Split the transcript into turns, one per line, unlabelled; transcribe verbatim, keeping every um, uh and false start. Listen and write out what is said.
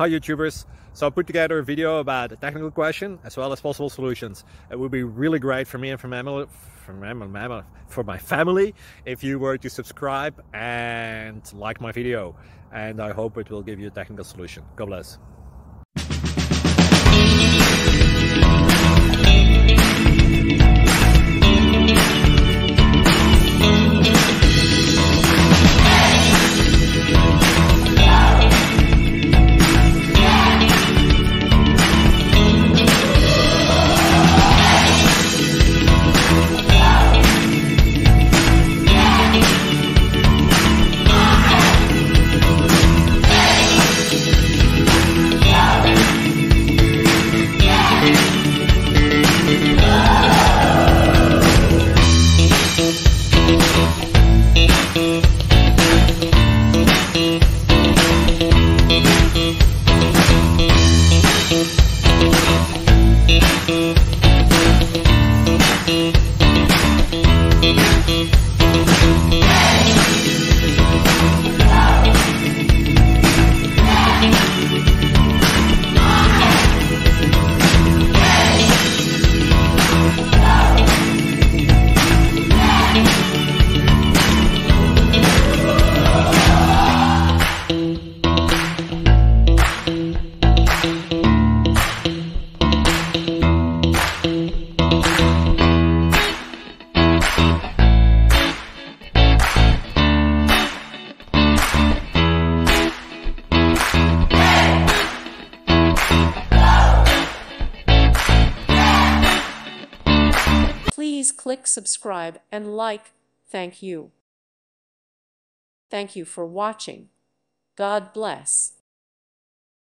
Hi YouTubers. So I put together a video about a technical question as well as possible solutions. It would be really great for me and for my, for my, for my family if you were to subscribe and like my video. And I hope it will give you a technical solution. God bless.
Please click subscribe and like. Thank you. Thank you for watching. God bless.